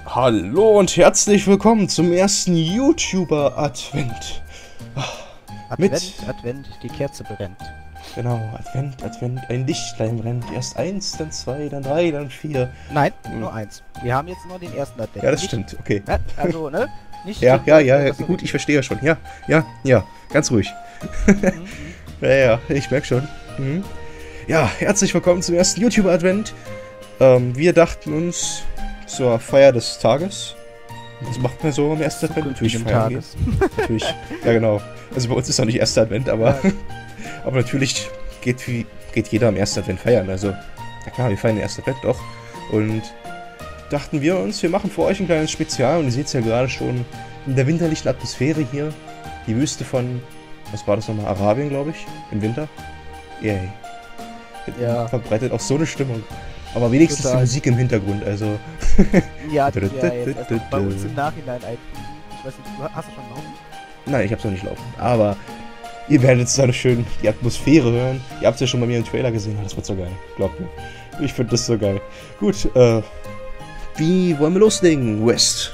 Hallo und herzlich willkommen zum ersten YouTuber-Advent. Advent, die Kerze brennt. Genau, Advent, ein Lichtlein brennt. Erst eins, dann zwei, dann drei, dann vier. Nein, nur eins. Wir haben jetzt nur den ersten Advent. Ja, das Nicht- stimmt, okay. Also, ne? Nicht Ja, das gut, ich verstehe ja schon. Ja, ganz ruhig. Ja, ich merke schon. Mhm. Ja, herzlich willkommen zum ersten YouTuber-Advent. Wir dachten uns zur Feier des Tages. Was macht man so am ersten Advent? Natürlich feiern gehen. Natürlich, ja genau. Also bei uns ist noch nicht erster Advent, aber, Ja. aber natürlich geht jeder am ersten Advent feiern. Also, ja klar, wir feiern den ersten Advent doch. Und dachten wir uns, wir machen für euch ein kleines Spezial. Und ihr seht es ja gerade schon in der winterlichen Atmosphäre hier. Die Wüste von, was war das nochmal, Arabien, glaube ich, im Winter. Yay. Ja. Verbreitet auch so eine Stimmung. Aber wenigstens Total. die Musik im Hintergrund, also... Ja, die wir jetzt erst noch bei uns im Nachhinein einfügen. Ich weiß nicht, hast du schon laufen? Nein, ich hab's noch nicht laufen. Aber ihr werdet so schön die Atmosphäre hören. Ihr habt ja schon bei mir im Trailer gesehen. Das wird so geil. Glaubt mir. Ich finde das so geil. Gut, wie wollen wir loslegen, West?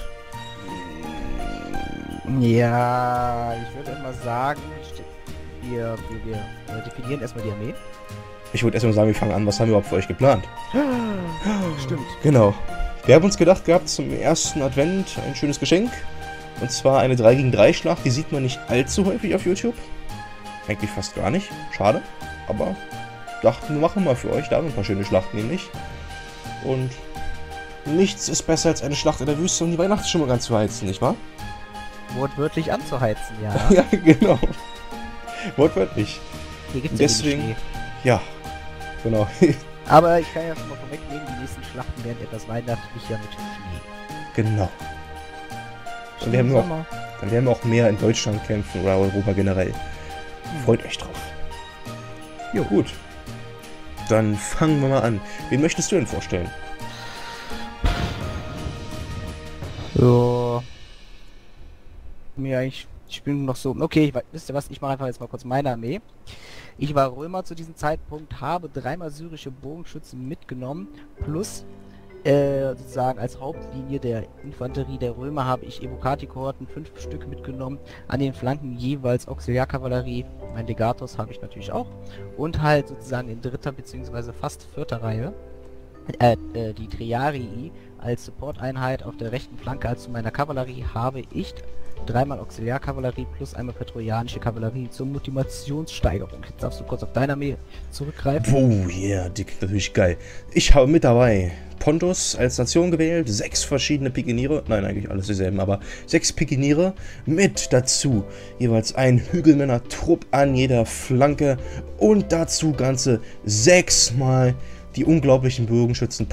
Ja, ich würde mal sagen, wir definieren erstmal die Armee. Ich würde erstmal sagen, wir fangen an. Was haben wir überhaupt für euch geplant? Stimmt. Genau. Wir haben uns gedacht gehabt, zum ersten Advent ein schönes Geschenk. Und zwar eine 3 gegen 3 Schlacht. Die sieht man nicht allzu häufig auf YouTube. Eigentlich fast gar nicht. Schade. Aber dachten, wir machen mal für euch da ein paar schöne Schlachten nämlich. Und nichts ist besser als eine Schlacht in der Wüste, um die Weihnachtsstimmung anzuheizen, nicht wahr? Wortwörtlich anzuheizen, ja. Ja, genau. Wortwörtlich. Hier gibt's Deswegen- ja wenig Schnee. Ja, genau. Aber ich kann ja schon mal vorwegnehmen, die nächsten Schlachten werden etwas weihnachtlicher mit Schnee. Genau. Und wir haben noch, dann werden wir auch mehr in Deutschland kämpfen oder Europa generell. Freut euch drauf. Jo, gut. Dann fangen wir mal an. Wen möchtest du denn vorstellen? Ja. Mir eigentlich, ich bin noch so, okay, wisst ihr was, ich mache einfach jetzt mal kurz meine Armee. Ich war Römer zu diesem Zeitpunkt, habe 3-mal syrische Bogenschützen mitgenommen, plus sozusagen als Hauptlinie der Infanterie der Römer habe ich Evocati-Kohorten 5 Stück mitgenommen, an den Flanken jeweils Auxiliarkavallerie, mein Legatus habe ich natürlich auch, und halt sozusagen in dritter bzw. fast vierter Reihe die Triarii als Support-Einheit auf der rechten Flanke als zu meiner Kavallerie habe ich 3-mal Auxiliarkavallerie plus einmal petrojanische Kavallerie zur Motivationssteigerung. Jetzt darfst du kurz auf deine Armee zurückgreifen. Oh yeah, die klingt natürlich geil. Ich habe mit dabei Pontus als Nation gewählt, 6 verschiedene Pikiniere, nein, eigentlich alles dieselben, aber 6 Pikiniere mit dazu jeweils ein Hügelmänner-Trupp an jeder Flanke und dazu ganze 6 Mal die unglaublichen Bogenschützen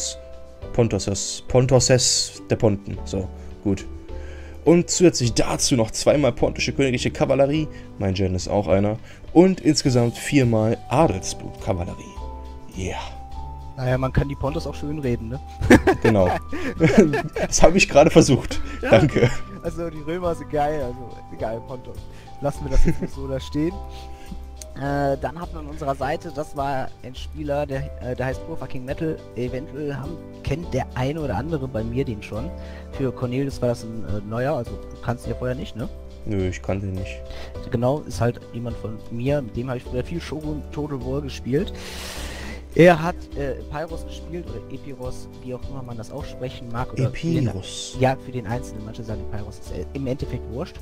Pontoses der Ponten, so, gut. Und zusätzlich dazu noch 2-mal pontische königliche Kavallerie, mein Gen ist auch einer, und insgesamt 4-mal Adelsblut-Kavallerie. Yeah. Naja, man kann die Pontos auch schön reden, ne? Genau. Das habe ich gerade versucht. Ja. Danke. Also die Römer sind geil, also egal, Pontos. Lassen wir das jetzt nicht so da stehen. Dann hat man an unserer Seite, das war ein Spieler, der heißt Pure Fucking Metal. Eventuell kennt der eine oder andere bei mir den schon. Für Cornelius war das ein neuer, also du kannst ihn ja vorher nicht, ne? Nö, ich kannte ihn nicht. Genau, ist halt jemand von mir, mit dem habe ich früher viel Shogun Total War gespielt. Er hat Pyros gespielt, oder Epiros, wie auch immer man das aussprechen mag. Oder Epirus. ja, für den Einzelnen, manche sagen Pyros, ist im Endeffekt wurscht.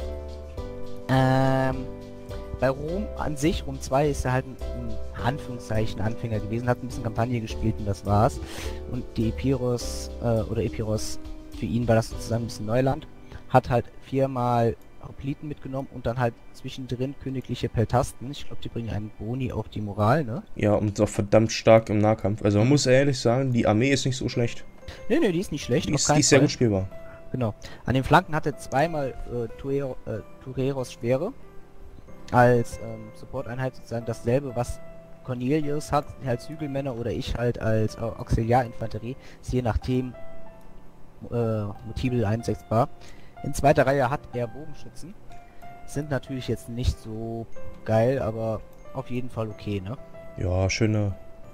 Bei Rom an sich, Rom 2 ist er halt ein Anführungszeichen Anfänger gewesen, hat ein bisschen Kampagne gespielt und das war's. Und die Epiros, oder Epiros, für ihn war das sozusagen ein bisschen Neuland. Hat halt 4-mal Hopliten mitgenommen und dann halt zwischendrin königliche Peltasten. Ich glaube, die bringen einen Boni auf die Moral, ne? Ja, und auch verdammt stark im Nahkampf. Also man muss ehrlich sagen, die Armee ist nicht so schlecht. Ne, die ist nicht schlecht. Die auf ist keinen sehr Fall. gut spielbar. Genau. An den Flanken hatte 2-mal Tureros Schwere als Support-Einheit sozusagen dasselbe, was Cornelius hat, als Hügelmänner oder ich halt als Auxiliarinfanterie, ist je nachdem Motivil einsetzbar. In zweiter Reihe hat er Bogenschützen. Sind natürlich jetzt nicht so geil, aber auf jeden Fall okay, ne? Ja, schöne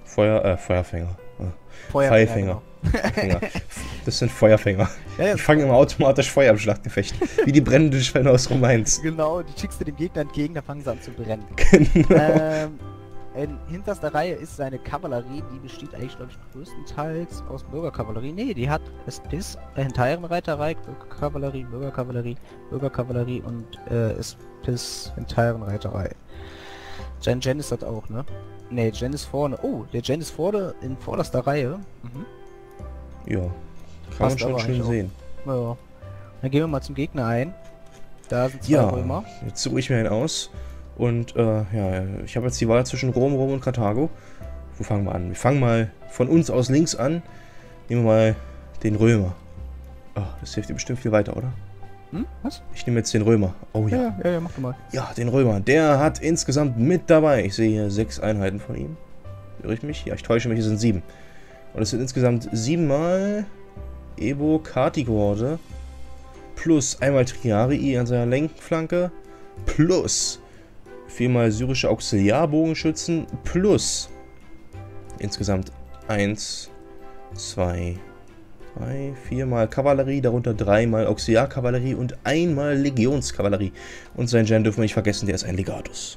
Feuerfänger. Feuerfänger. Fänger. Das sind Feuerfänger. Ja, Die fangen immer automatisch Feuer im Schlachtgefecht. Wie die brennenden Schweine aus Romains. genau, die schickst du dem Gegner entgegen, da fangen sie an zu brennen. Genau. In hinterster Reihe ist seine Kavallerie, die besteht eigentlich, glaube ich, größtenteils aus Bürgerkavallerie. Nee, die hat SPIS, Hinterherrenreiterei, Bürgerkavallerie und SPIS, Hinterherrenreiterei. Gen ist das auch, ne? Ne, Gen ist vorne. Oh, der Gen ist vorne in vorderster Reihe. Mhm. Ja, kann Passt man schon aber schön eigentlich sehen. Ja. Dann gehen wir mal zum Gegner ein. Da sind zwei Ja, Römer. jetzt suche ich mir einen aus. Und ja, ich habe jetzt die Wahl zwischen Rom und Karthago. Wo fangen wir an? Wir fangen mal von uns aus links an. Nehmen wir mal den Römer. Oh, das hilft dir bestimmt viel weiter, oder? Hm? Was? Ich nehme jetzt den Römer. Oh ja. Ja, mach du mal. Ja, den Römer. Der hat insgesamt mit dabei. Ich sehe hier 6 Einheiten von ihm. Irre ich mich? Ja, ich täusche mich, es sind 7. Und es sind insgesamt 7 mal Evo Kartigorde. Plus einmal Triarii an seiner Lenkflanke. Plus 4 mal syrische Auxiliarbogenschützen. Plus insgesamt 1, 2, 3, 4 mal Kavallerie, darunter 3 mal Auxiliarkavallerie und 1 mal Legionskavallerie. Und sein Gen dürfen wir nicht vergessen, der ist ein Legatus.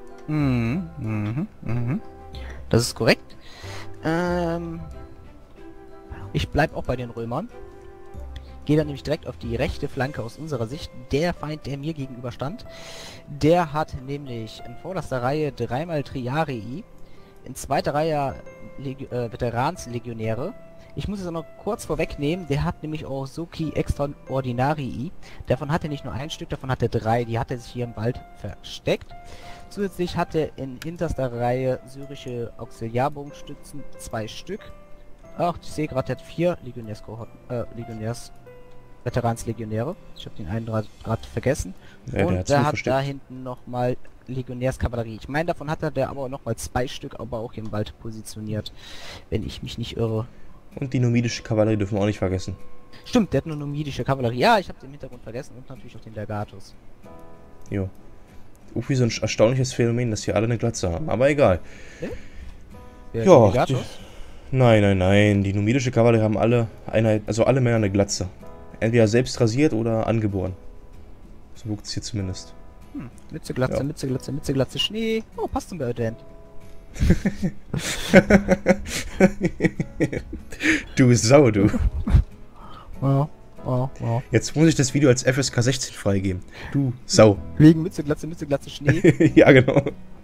Das ist korrekt. Ich bleibe auch bei den Römern. Gehe dann nämlich direkt auf die rechte Flanke aus unserer Sicht. Der Feind, der mir gegenüber stand, der hat nämlich in vorderster Reihe 3 mal Triarii, in zweiter Reihe Veteranslegionäre. Ich muss es auch noch kurz vorwegnehmen, der hat nämlich auch Soki Extraordinarii. Davon hat er nicht nur ein Stück, davon hat er 3. Die hat er sich hier im Wald versteckt. Zusätzlich hat er in hinterster Reihe syrische Auxiliarbogenstützen 2 Stück. Ach, ich sehe gerade, der hat 4 Veteranslegionäre. Ich habe den einen gerade vergessen. Ja, und der hat da hinten nochmal Legionärskavallerie. Ich meine, davon hat er der aber nochmal 2 Stück, aber auch hier im Wald positioniert, wenn ich mich nicht irre. Und die numidische Kavallerie dürfen wir auch nicht vergessen. Stimmt, der hat eine numidische Kavallerie. Ja, ich habe den Hintergrund vergessen und natürlich auch den Legatus. Jo. Irgendwie so ein erstaunliches Phänomen, dass hier alle eine Glatze haben. Aber egal. Ja. Nein. Die numidische Kavallerie haben alle alle Männer eine Glatze. Entweder selbst rasiert oder angeboren. So wirkt es hier zumindest. Mütze, Glatze, ja. Mütze, Glatze, Schnee. Oh, passt zum Birdend. Du Sau, du. Ja. Jetzt muss ich das Video als FSK 16 freigeben. Du Sau. Wegen Mütze, Glatze, Schnee. Ja, genau.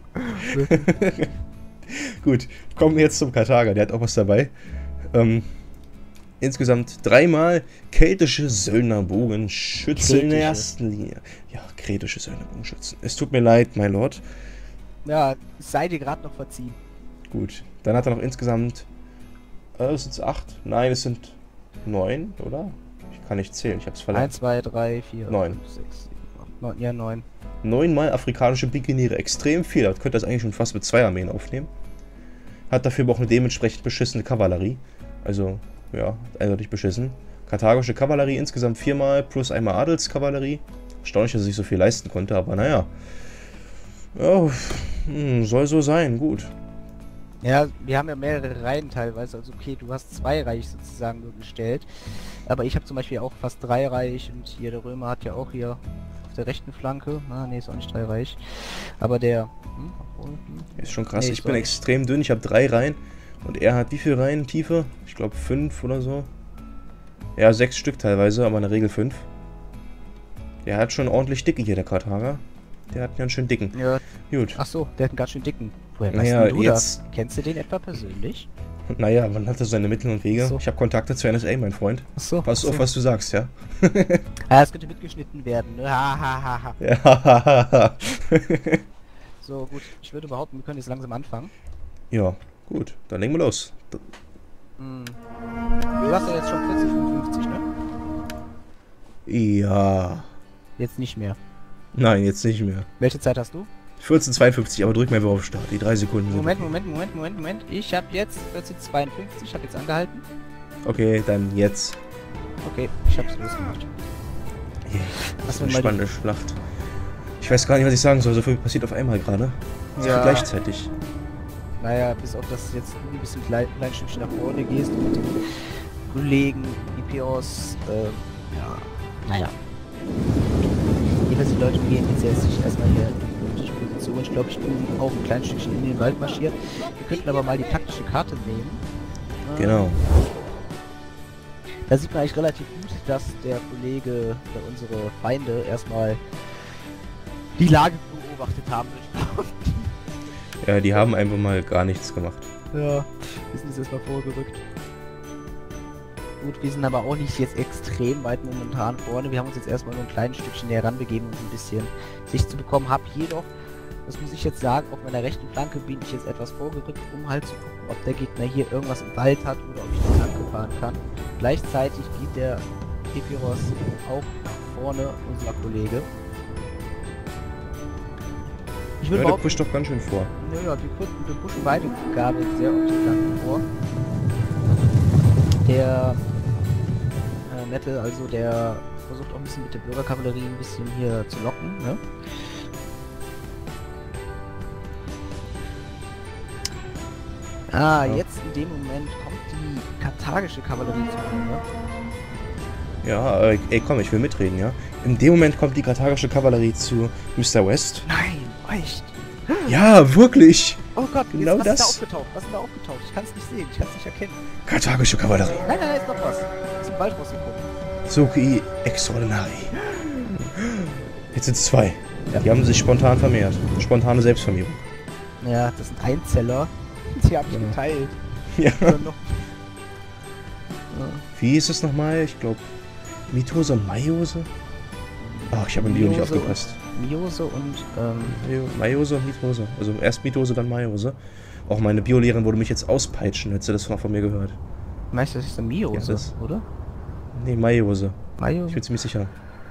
Gut, kommen wir jetzt zum Karthager. Der hat auch was dabei. Insgesamt 3 mal keltische Söldnerbogenschützen in der ersten Linie. Ja, kretische Söldnerbogenschützen. Es tut mir leid, mein Lord. Ja, sei dir gerade noch verziehen. Gut, dann hat er noch insgesamt... sind es 8? Nein, es sind 9, oder? Ich kann nicht zählen, ich hab's verlernt. 1, 2, 3, 4, 9. 5, 6, 7, 8, 9. Ja, 9. 9 mal afrikanische Pikiniere. Extrem viel. Das könnte das eigentlich schon fast mit 2 Armeen aufnehmen. Hat dafür aber auch eine dementsprechend beschissene Kavallerie. Also, ja, eindeutig beschissen. Karthagische Kavallerie insgesamt 4 mal plus einmal Adelskavallerie. Erstaunlich, dass er sich so viel leisten konnte, aber naja. Ja, soll so sein, gut. Ja, wir haben ja mehrere Reihen teilweise, also okay, du hast 2 Reich sozusagen nur gestellt, aber ich habe zum Beispiel auch fast 3 Reich und hier der Römer hat ja auch hier auf der rechten Flanke, ne, ist auch nicht 3 Reich, aber der... Ist schon krass, ich bin extrem dünn, ich habe 3 Reihen und er hat wie viele Reihen Tiefe? Ich glaube 5 oder so. Ja, 6 Stück teilweise, aber in der Regel 5. Der hat schon ordentlich dicke hier, der Karthager. Der hat einen ganz schön dicken. Ja. Gut. Ach so, der hat einen ganz schön dicken. Woher weißt du das? Kennst du den etwa persönlich? Naja, man hat so seine Mittel und Wege. So. Ich habe Kontakte zur NSA, mein Freund. Ach so. Pass auf, was du sagst, ja? Es könnte mitgeschnitten werden. Ha. Ja. So, gut. Ich würde behaupten, wir können jetzt langsam anfangen. Ja, gut. Dann legen wir los. Du hast ja jetzt schon 40, 55, ne? Ja. Jetzt nicht mehr. Nein, jetzt nicht mehr. Welche Zeit hast du? 14:52, aber drück mal einfach auf Start. Die 3 Sekunden sind... Moment. Ich habe jetzt 14:52, ich habe jetzt angehalten. Okay, dann jetzt. Okay, ich hab's losgemacht. Das ist eine spannende Schlacht. Ich weiß gar nicht, was ich sagen soll. So viel passiert auf einmal gerade. Ja. Gleichzeitig. Naja, bis auf das jetzt ein bisschen klein Stückchen nach vorne gehst und mit den Kollegen, Epios, ja, naja. Jedenfalls die Leute gehen jetzt sich erstmal hier in die Position. Ich glaube, ich bin auch ein kleines Stückchen in den Wald marschiert. Wir könnten aber mal die taktische Karte nehmen. Genau. Da sieht man eigentlich relativ gut, dass der Kollege oder unsere Feinde erstmal die Lage beobachtet haben. Ja, die haben einfach mal gar nichts gemacht. Ja, wir sind jetzt erstmal vorgerückt. Gut, wir sind aber auch nicht jetzt extrem weit momentan vorne. Wir haben uns jetzt erstmal nur ein kleines Stückchen näher ranbegeben, um ein bisschen Sicht zu bekommen. Hab jedoch, das muss ich jetzt sagen, auf meiner rechten Flanke bin ich jetzt etwas vorgerückt, um halt zu gucken, ob der Gegner hier irgendwas im Wald hat oder ob ich die Flanke fahren kann. Gleichzeitig geht der Epiros auch nach vorne, unser Kollege. Ich würde der pusht doch ganz schön vor. Naja, wir pushen beide Gabel sehr auf die Flanken vor. Der Metal, also der versucht auch ein bisschen mit der Bürgerkavallerie ein bisschen hier zu locken, ne? Ah, ja. Jetzt in dem Moment kommt die karthagische Kavallerie zu mir, ne? Ja, ey komm, ich will mitreden, ja? In dem Moment kommt die karthagische Kavallerie zu Mr. West. Nein, echt? Ja, wirklich! Oh Gott, genau was das. ist da aufgetaucht? Was ist da aufgetaucht? Ich kann es nicht sehen, ich kann es nicht erkennen. Karthagische Kavallerie. Nein, ist noch was. Aus dem Wald rausgekommen. Suki Extraordinari. Jetzt sind es 2. Ja. Die haben sich spontan vermehrt. Spontane Selbstvermehrung. Ja, das sind Einzeller. Die habe ich geteilt. Ja. Noch. Wie hieß es nochmal? Ich glaube, Mitose und Maiose? Ach, ich habe im Bio nicht aufgepasst. Miose und, Maiose und Mitose. Also erst Mitose, dann Maiose. Auch meine Biolehrerin würde mich jetzt auspeitschen, hätte sie das noch von mir gehört. Meinst du, das ist eine Miose, ja, oder? Nee, Maiose. Maiose? Ich bin ziemlich sicher.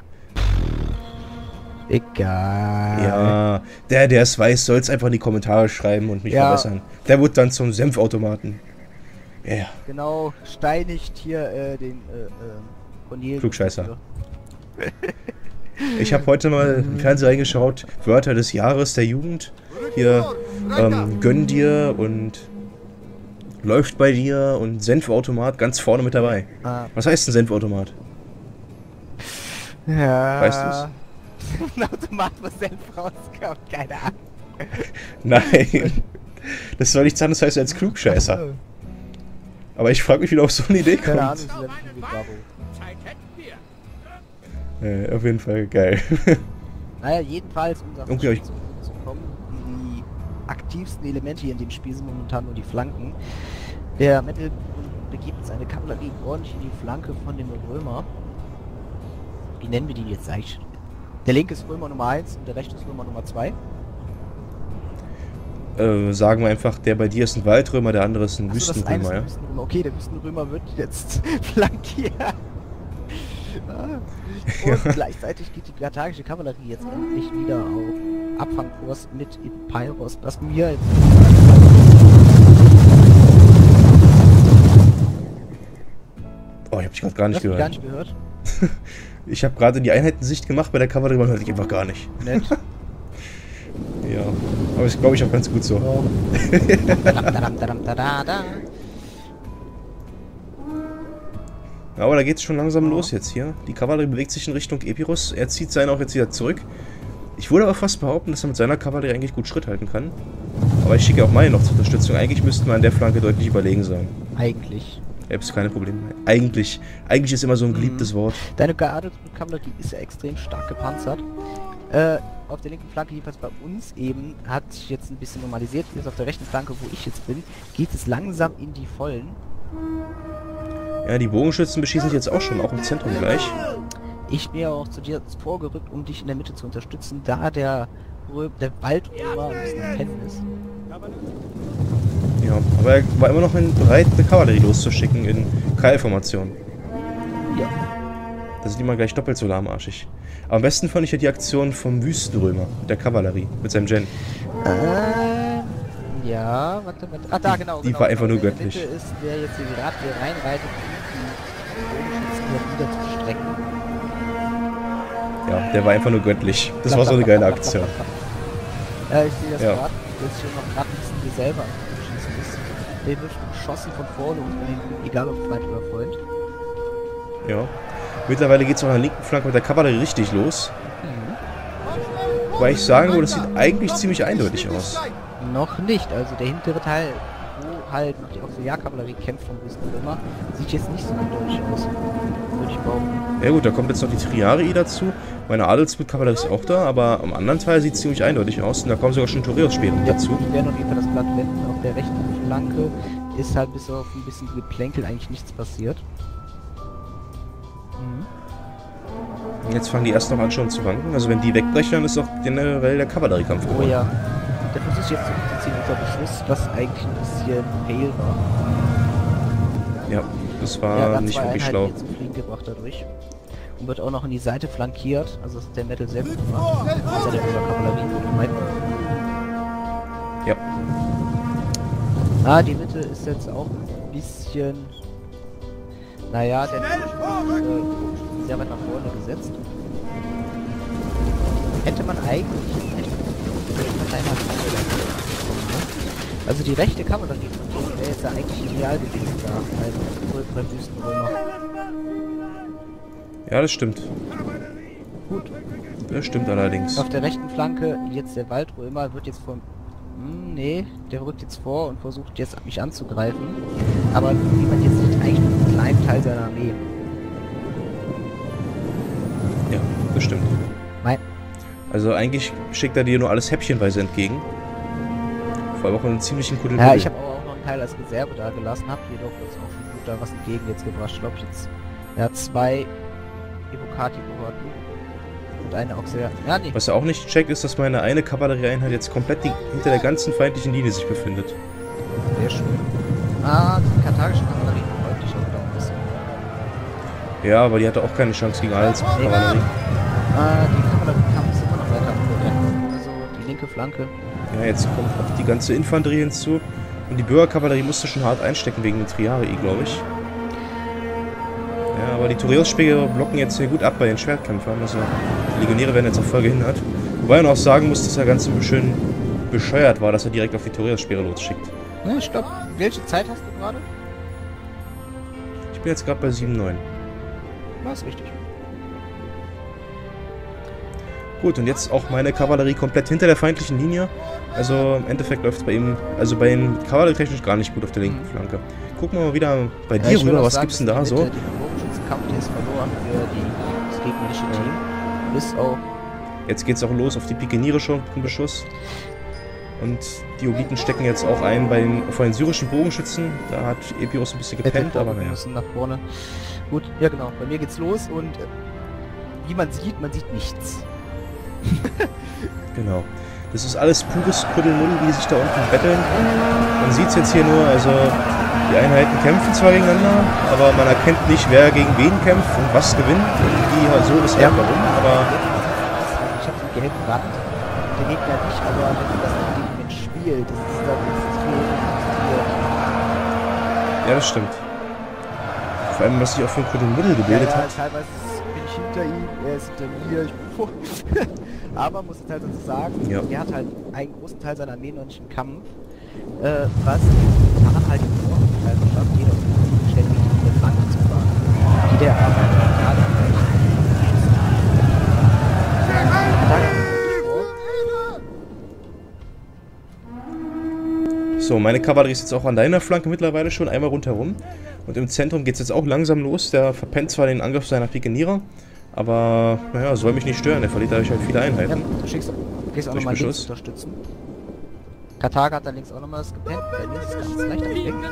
Egal. Ja, der es weiß, soll es einfach in die Kommentare schreiben und mich verbessern. Der wird dann zum Senfautomaten. Ja, ja. Genau, steinigt hier den Cornelius. Klugscheißer. Ich habe heute mal im Fernsehen reingeschaut, Wörter des Jahres der Jugend. Hier, gönn dir und läuft bei dir und Senfautomat ganz vorne mit dabei. Ah. Was heißt ein Senfautomat? Ja. Weißt du's? Ein Automat, wo Senf rauskommt, keine Ahnung. Nein, das soll nichts anderes heißen als Klugscheißer. Aber ich frage mich, wie du auf so eine Idee kommst. Keine Ahnung, auf jeden Fall geil. Naja, jedenfalls, um okay, zu kommen, die aktivsten Elemente hier in dem Spiel sind momentan nur die Flanken. Der Metal begibt seine Kavallerie ordentlich in die Flanke von dem Römer. Wie nennen wir die jetzt eigentlich? Der linke ist Römer Nummer 1 und der rechte ist Römer Nummer 2. Sagen wir einfach, der bei dir ist ein Waldrömer, der andere ist ein Wüstenrömer, ja? Wüstenrömer. Okay, der Wüstenrömer wird jetzt flankiert. Und gleichzeitig geht die karthagische Kavallerie jetzt endlich wieder auf Abfangkurs mit Epeiros, was mir jetzt... Oh, ich hab dich gerade gar nicht gehört. Ich habe gerade die Einheitensicht gemacht, bei der Kavallerie man hört ich einfach gar nicht. Nett. Ja, aber ich glaube, ich auch ganz gut so. Oh. Ja, aber da geht's schon langsam los jetzt hier. Die Kavallerie bewegt sich in Richtung Epirus. Er zieht seinen auch jetzt wieder zurück. Ich würde aber fast behaupten, dass er mit seiner Kavallerie eigentlich gut Schritt halten kann. Aber ich schicke auch meine noch zur Unterstützung. Eigentlich müssten wir an der Flanke deutlich überlegen sein. Eigentlich. Selbst keine Probleme. Eigentlich ist immer so ein geliebtes Wort. Deine Kavallerie ist ja extrem stark gepanzert. Auf der linken Flanke, jedenfalls bei uns eben, hat sich jetzt ein bisschen normalisiert. Jetzt auf der rechten Flanke, wo ich jetzt bin, geht es langsam in die Vollen. Ja, die Bogenschützen beschießen sich jetzt auch schon, auch im Zentrum gleich. Ich bin ja auch zu dir vorgerückt, um dich in der Mitte zu unterstützen, da der Waldrömer ein bisschen pennen ist. Ja, aber er war immer noch bereit, eine Kavallerie loszuschicken in Keilformation. Ja. Da sind die mal gleich doppelt so lahmarschig. Aber am besten fand ich ja die Aktion vom Wüstenrömer, der Kavallerie, mit seinem Gen. Ja, warte. Ah, da, genau. Die war einfach nur göttlich. In der Mitte ist der jetzt hier gerade hier reinreitet, um die Bogenschützen hier wieder zu strecken. Ja, der war einfach nur göttlich. Das war so eine geile Aktion. Ja, ich sehe das gerade. Jetzt schon noch gerade ein bisschen hier selber Der wird geschossen von vorne und von hinten, egal ob Feind oder Freund. Ja. Mittlerweile geht es auch an der linken Flanke mit der Kavallerie richtig los. Wobei ich sagen würde, das sieht eigentlich ziemlich eindeutig aus. Noch nicht, also der hintere Teil, wo halt noch die Auxiliarkavallerie kämpft vom Rüstenrömer, sieht jetzt nicht so eindeutig aus, würde ich behaupten. Ja gut, da kommt jetzt noch die Triarii dazu. Meine Adelsmitkavallerie ist auch da, aber am anderen Teil sieht es ziemlich eindeutig aus. Und da kommen sogar schon Toreus-Speere dazu. Ich werde auf jeden Fall das Blatt wenden. Auf der rechten Flanke ist halt bis auf ein bisschen Geplänkel eigentlich nichts passiert. Jetzt fangen die erst noch an schon zu wanken. Also wenn die wegbrechen, dann ist doch generell der Kavalleriekampf Oh gewonnen. ja. Der versucht sich jetzt zu ziehen unter Beschuss, was eigentlich ein bisschen fail war. Ja, das Ja, war hat nicht zwei wirklich Einheiten schlau. jetzt zum Fliegen gebracht dadurch. Und wird auch noch in die Seite flankiert. Also das ist der Metal sehr gut gemacht. Also der Kavallerie gut gemeint. Ja. Ah, die Mitte ist jetzt auch ein bisschen... Naja, der ist sehr weit nach vorne gesetzt. Hätte man eigentlich echt also die rechte Kavallerie wäre jetzt ja eigentlich ideal gewesen da, also bei Wüstenrömer. Ja, das stimmt. Gut. Das stimmt allerdings. Auf der rechten Flanke jetzt der Waldrömer wird jetzt vom... nee, der rückt jetzt vor und versucht jetzt mich anzugreifen. Aber wie man jetzt sieht, eigentlich nur einen kleinen Teil seiner Armee. Ja, das stimmt. Mein... Also eigentlich schickt er dir nur alles häppchenweise entgegen. Vor allem auch einen ziemlichen Kuddelmuddel. Ja, ich habe aber auch noch einen Teil als Reserve da gelassen, habe jedoch jetzt auch schon gut da was entgegen jetzt gebracht. Ich glaube jetzt... Er hat 2 Evocati-Kohorten und eine Auxiliar... Ja, nee. Was er auch nicht checkt, ist, dass meine eine Kavallerieeinheit jetzt komplett hinter der ganzen feindlichen Linie sich befindet. Sehr schön. Ah, die karthagische Kavallerie freut dich auch wieder ein bisschen. Ja, aber die hatte auch keine Chance gegen Adelskavallerie. Die Kavallerie-Kampf ist immer noch weiter am Vorrennen. Also die linke Flanke. Ja, jetzt kommt auch die ganze Infanterie hinzu. Und die Bürgerkavallerie musste schon hart einstecken wegen den Triarii, glaube ich. Ja, aber die Toreus-Speere blocken jetzt hier gut ab bei den Schwertkämpfern. Also die Legionäre werden jetzt auch voll gehindert. Wobei man auch sagen muss, dass er ganz schön bescheuert war, dass er direkt auf die Toreus-Speere losschickt. Ja, stopp. Welche Zeit hast du gerade? Ich bin jetzt gerade bei 7,9. Das ist richtig. Gut, und jetzt auch meine Kavallerie komplett hinter der feindlichen Linie. Also im Endeffekt läuft es bei ihm, also bei ihm kavallerietechnisch gar nicht gut auf der linken Flanke. Gucken wir mal wieder bei dir ich rüber, würde was sagen, gibt's denn da dass die so? Mitte, die Bogenschützenkampf, der ist verloren für das gegnerische Team. Bis auch... Jetzt geht's auch los auf die Pikeniere schon mit dem Beschuss. Und die Obliten stecken jetzt auch ein vor den syrischen Bogenschützen. Da hat Epirus ein bisschen gepennt, aber naja. Nach vorne. Gut, ja genau, bei mir geht's los und wie man sieht nichts. Genau. Das ist alles pures Kuddelmuddel, die sich da unten betteln. Man sieht es jetzt hier nur, also die Einheiten kämpfen zwar gegeneinander, aber man erkennt nicht, wer gegen wen kämpft und was gewinnt und wie halt so ist warum, aber... Ich habe den gelben Rand, der Gegner nicht, aber wenn du das mit dem Mensch spielt, das ist dann frustrierend. Ja, das stimmt. Vor allem, was sich auch für ein Kuddelmuddel gebildet hat. Teilweise bin ich hinter ihm, er ist hinter mir, ich bin vor. Aber muss ich halt dazu sagen, er hat halt einen großen Teil seiner Armee noch nicht im Kampf, was daran halt den Vorteil bestand, jeder ständig in der Flanke zu fahren. Die der aber gerade So, meine Kavallerie ist jetzt auch an deiner Flanke mittlerweile schon einmal rundherum. Und im Zentrum geht es jetzt auch langsam los. Der verpennt zwar den Angriff seiner Pikenierer, aber naja, soll mich nicht stören. Der verliert dadurch halt viele Einheiten. Ja, du gehst auch nochmal links unterstützen. Karthager hat da links auch nochmal das gepennt. Der links ist ganz leicht am Weg.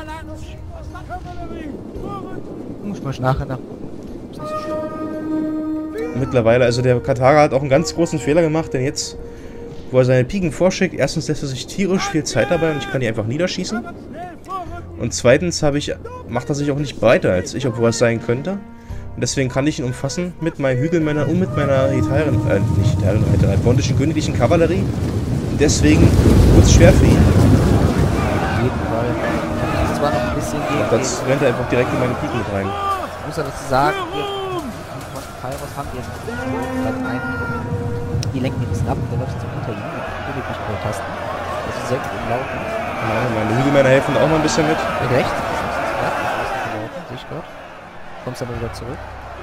Muss mal nachher nach. Ist nicht so schlimm. Mittlerweile, also der Karthager hat auch einen ganz großen Fehler gemacht, denn jetzt, wo er seine Piken vorschickt, erstens lässt er sich tierisch viel Zeit dabei und ich kann die einfach niederschießen. Und zweitens macht er sich auch nicht breiter als ich, obwohl er es sein könnte. Und deswegen kann ich ihn umfassen mit meinen Hügelmännern und mit meiner bondischen königlichen Kavallerie. Und deswegen wird es schwer für ihn. Auf jeden Fall. Das war noch ein bisschen gegen. Das rennt er einfach direkt in meine Piken mit rein. Ich muss ja dazu sagen, von Kairos haben wir jetzt gerade einen. Die lenken ein bisschen ab und der läuft jetzt unter ihm und will nicht mehr tasten. Das ist sehr gut im Laufen. Genau, meine Hügelmänner helfen da auch mal ein bisschen mit. Rechts. Ja, sehe ich gerade. Kommst aber wieder zurück.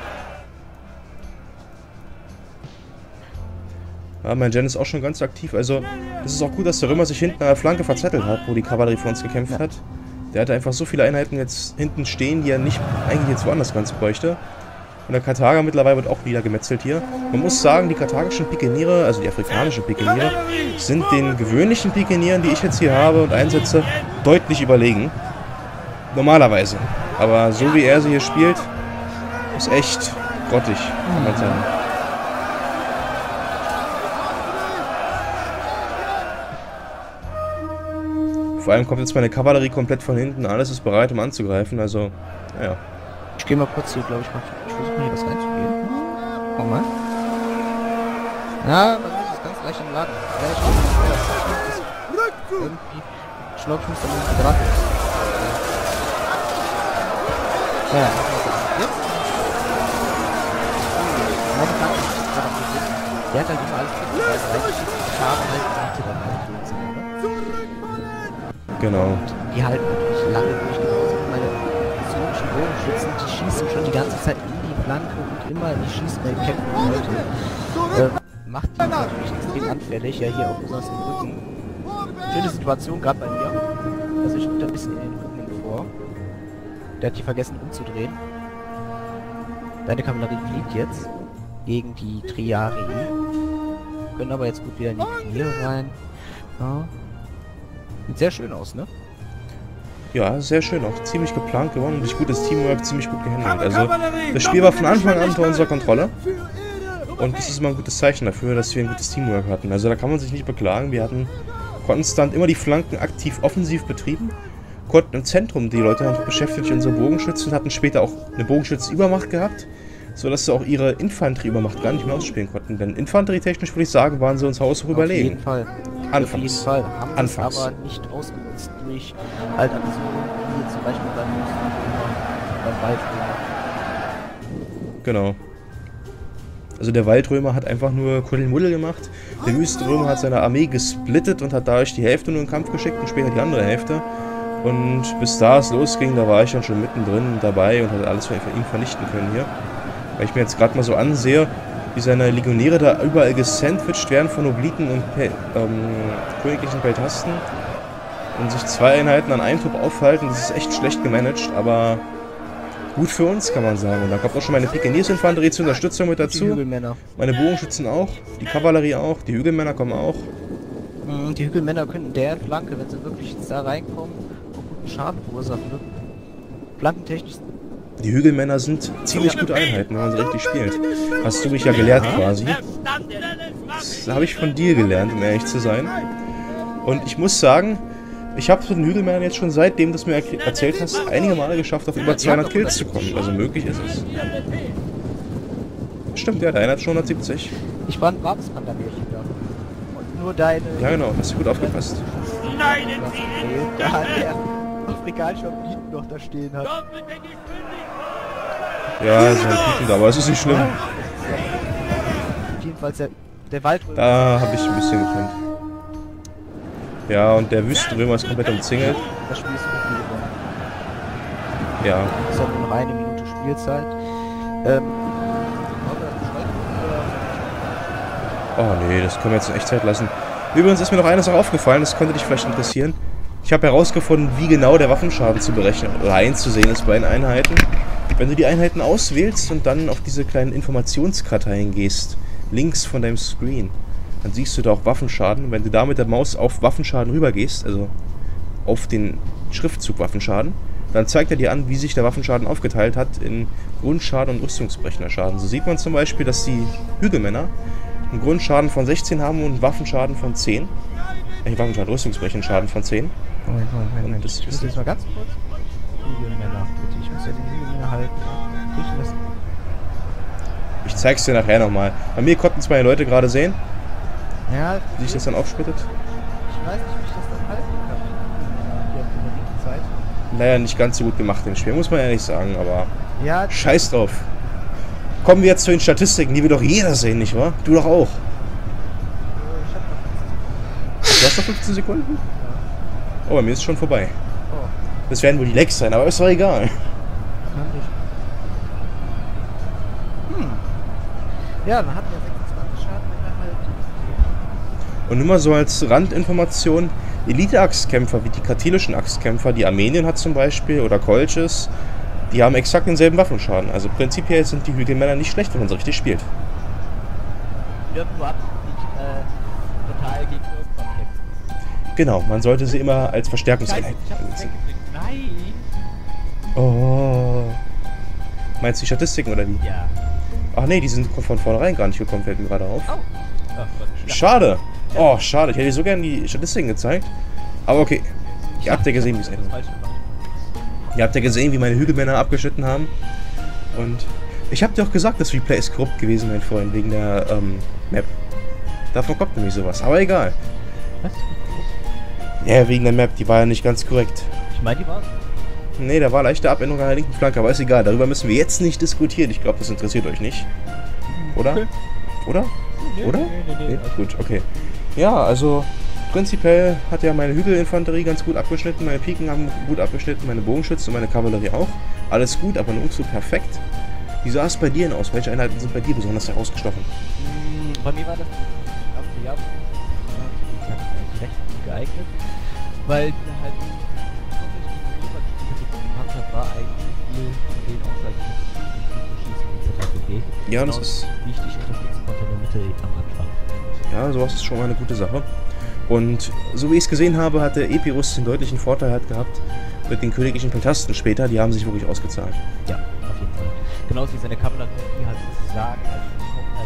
Ja, mein Gen ist auch schon ganz aktiv. Also, es ist auch gut, dass der Römer sich hinten an der Flanke verzettelt hat, wo die Kavallerie für uns gekämpft hat. Der hatte einfach so viele Einheiten jetzt hinten stehen, die er nicht eigentlich jetzt woanders ganz bräuchte. Und der Karthager mittlerweile wird auch wieder gemetzelt hier. Man muss sagen, die karthagischen Pikeniere, also die afrikanischen Pikeniere, sind den gewöhnlichen Pikenieren, die ich jetzt hier habe und einsetze, deutlich überlegen. Normalerweise. Aber so wie er sie hier spielt, ist echt grottig, kann man sagen. Vor allem kommt jetzt meine Kavallerie komplett von hinten, alles ist bereit, um anzugreifen, also, naja. Ich gehe mal kurz hier, glaube ich, ich versuche mal hier was reinzugehen. Komm mal. Ja, man ist ganz leicht im Laden. Ja, ich weiß irgendwie. Ich glaube, ich muss da irgendwie dran. Ja, jetzt. Meine Flanke ist gerade am Beginn. Der hat halt immer alles reingeschickt. Ich habe halt die dann halt so. Genau. Die halten natürlich lange durch, genauso wie meine syrischen Bogenschützen, die schießen schon die ganze Zeit in die Flanke und immer, die schießen bei Kämpfen Leute. Macht die natürlich extrem anfällig, ja hier auch besonders im Rücken. Schöne Situation gerade bei mir. Also ich da ein bisschen in den Rücken vor. Der hat hier vergessen umzudrehen. Deine Kavallerie fliegt jetzt gegen die Triarii. Können aber jetzt gut wieder in die Knie rein. Ja. Sieht sehr schön aus, ne? Ja, sehr schön. Auch ziemlich geplant gewonnen und durch gutes Teamwork ziemlich gut gehandelt. Also, das Spiel war von Anfang an unter unserer Kontrolle. Und das ist immer ein gutes Zeichen dafür, dass wir ein gutes Teamwork hatten. Also, da kann man sich nicht beklagen. Wir hatten konstant immer die Flanken aktiv offensiv betrieben. Konnten im Zentrum die Leute einfach beschäftigt, unsere Bogenschützen, hatten später auch eine Bogenschützenübermacht gehabt, sodass sie auch ihre Infanterieübermacht gar nicht mehr ausspielen konnten. Denn infanterietechnisch würde ich sagen, waren sie uns haushoch überlegen. Auf jeden Fall. Anfangs. Auf jeden Fall. Haben Anfangs. es aber nicht ausgenutzt durch halt Aktionen, wie zum Beispiel beim Waldrömer. Genau. Also der Waldrömer hat einfach nur Kuddelmuddel gemacht. Der Wüstenrömer hat seine Armee gesplittet und hat dadurch die Hälfte nur in den Kampf geschickt und später die andere Hälfte. Und bis da es losging, da war ich dann schon mittendrin dabei und hatte alles für ihn vernichten können hier. Weil ich mir jetzt gerade mal so ansehe, wie seine Legionäre da überall gesandwiched werden von Obliten und königlichen Peltasten und sich zwei Einheiten an einem Trupp aufhalten, das ist echt schlecht gemanagt, aber gut für uns, kann man sagen. Und da kommt auch schon meine Pikeniesinfanterie zur Unterstützung mit dazu. Die Hügelmänner. Meine Bogenschützen auch, die Kavallerie auch, die Hügelmänner kommen auch. Die Hügelmänner können der Flanke, wenn sie wirklich jetzt da reinkommen, auch guten Schaden verursachen. Ne? Flankentechnisch. Die Hügelmänner sind ziemlich gute Einheiten, wenn man sie richtig spielt. Hast du mich ja gelehrt quasi. Das habe ich von dir gelernt, um ehrlich zu sein. Und ich muss sagen, ich habe zu den Hügelmännern jetzt schon seitdem du es mir erzählt hast, einige Male geschafft, auf über 200 Kills zu kommen. Also möglich ist es. Stimmt, ja, der eine hat schon 170. Ich war ein warmes Panda-Märchen da. Und nur deine... Ja genau, hast du gut aufgepasst. Da der afrikanische Obliten noch da stehen hat. Ja, so ein Titel, aber es ist nicht schlimm. Jedenfalls der Waldrömer. Da habe ich ein bisschen gepennt. Ja, und der Wüstenrömer ist komplett umzingelt. Das Spiel ist so viel gewonnen. Ja. Das ist ja nur noch eine Minute Spielzeit. Oh nee, das können wir jetzt in Echtzeit lassen. Übrigens ist mir noch eine Sache aufgefallen, das könnte dich vielleicht interessieren. Ich habe herausgefunden, wie genau der Waffenschaden zu berechnen oder einzusehen ist bei den Einheiten. Wenn du die Einheiten auswählst und dann auf diese kleinen Informationskarteien gehst, links von deinem Screen, dann siehst du da auch Waffenschaden. Wenn du da mit der Maus auf Waffenschaden rübergehst, also auf den Schriftzug Waffenschaden, dann zeigt er dir an, wie sich der Waffenschaden aufgeteilt hat in Grundschaden und Rüstungsbrechender Schaden. So sieht man zum Beispiel, dass die Hügelmänner einen Grundschaden von 16 haben und einen Waffenschaden von 10. Waffenschaden, Rüstungsbrechenden Schaden von 10. Moment. Und das Ich muss jetzt mal ganz kurz. Hügelmänner, bitte. Ich muss ja den Hügelmänner halten. Ich zeig's dir nachher nochmal. Bei mir konnten es meine Leute gerade sehen, Ja, wie sich das dann aufsplittet. ich weiß nicht, wie ich das dann halten kann. Hier in der linken Zeit. Leider nicht ganz so gut gemacht im Spiel, muss man ehrlich sagen, aber Ja, scheiß drauf. Kommen wir jetzt zu den Statistiken, die will doch jeder sehen, nicht wahr? Du doch auch. ich hab noch 15 Sekunden. Du hast noch 15 Sekunden? Oh, bei mir ist es schon vorbei. Oh, Das werden wohl die Lecks sein, aber ist doch egal. kann ich. Ja, dann hatten wir 26 Schaden, wenn wir halt... Und nur mal so als Randinformation, Elite-Axtkämpfer wie die kartilischen Axtkämpfer, die Armenien hat zum Beispiel, oder Kolchis, die haben exakt denselben Waffenschaden. Also prinzipiell sind die Hügelmänner nicht schlecht, wenn man so richtig spielt. Irgendwo ab, total gegen irgendwann kämpfen. Genau, man sollte sie immer als Scheiße, Verstärkungseinheit ich hab's benutzen. weggeklickt. Nein! Oh. Meinst du die Statistiken oder wie? Ja. Ach nee, die sind von vornherein gar nicht gekommen, fällt mir gerade auf. Oh. Ach, was Schade. Oh, schade. Ich hätte dir so gerne die Statistiken gezeigt. Aber okay. Ihr habt ja gesehen, wie es endet. Ihr habt ja gesehen, wie meine Hügelmänner abgeschnitten haben. Und ich hab dir auch gesagt, das Replay ist korrupt gewesen, mein Freund, wegen der Map. Davon kommt nämlich sowas. Aber egal. Was? Ja, wegen der Map. Die war ja nicht ganz korrekt. Ich meine, die war... Nee, da war leichte Abänderung an der linken Flanke, aber ist egal. Darüber müssen wir jetzt nicht diskutieren. Ich glaube, das interessiert euch nicht. Oder? Okay. Oder? Nee, Oder? Nee. Gut, okay. Ja, also prinzipiell hat ja meine Hügelinfanterie ganz gut abgeschnitten, meine Piken haben gut abgeschnitten, meine Bogenschützen und meine Kavallerie auch. Alles gut, aber nur zu perfekt. Wie sah es bei dir denn aus? Welche Einheiten sind bei dir besonders herausgestochen? Bei mir war das ja recht gut geeignet, weil die halt war eigentlich viel von denen ausreichend Ja, das ist... wie ich dich unterstützen konnte in der Mitte am Anfang. Ja, sowas ist schon mal eine gute Sache. Und so wie ich es gesehen habe, hat der Epirus den deutlichen Vorteil halt gehabt mit den königlichen Pentasten später. Die haben sich wirklich ausgezahlt. Ja, auf jeden Fall. Genauso wie seine Kavallerie, die halt sozusagen als Hauptteil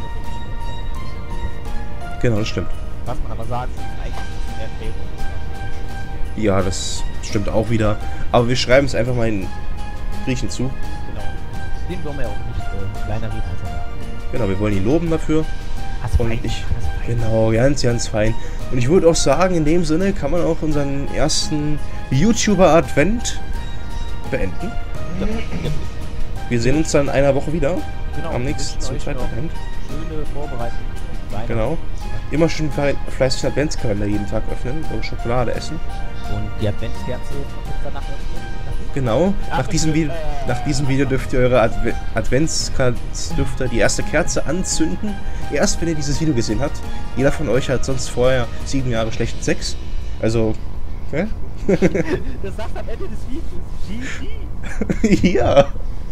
der Genau, das stimmt. Was man aber sagen muss, ist eigentlich mehr Favorit. Ja, das stimmt auch wieder. Aber wir schreiben es einfach mal in Griechen zu. Genau. Den wollen wir ja auch nicht kleiner reden. Genau, wir wollen ihn loben dafür. Und ich... Genau, ganz fein. Und ich würde auch sagen, in dem Sinne kann man auch unseren ersten YouTuber-Advent beenden. Ja. Wir sehen uns dann in einer Woche wieder. Genau, Am nächsten zum zweiten Advent. Schöne Vorbereitung. Genau. Immer schön fleißig den Adventskalender jeden Tag öffnen und Schokolade essen. Und die Adventskerze danach öffnen. Genau. Nach diesem Video dürft ihr eure Adventskerzdüfter, die erste Kerze anzünden. Erst wenn ihr dieses Video gesehen habt. Jeder von euch hat sonst vorher 7 Jahre schlechten Sex. Also, Das sagt am Ende des Videos. GG. ja.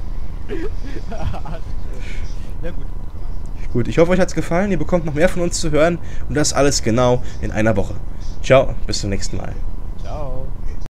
Na gut. Gut, ich hoffe, euch hat es gefallen. Ihr bekommt noch mehr von uns zu hören. Und das alles genau in einer Woche. Ciao, bis zum nächsten Mal. Ciao.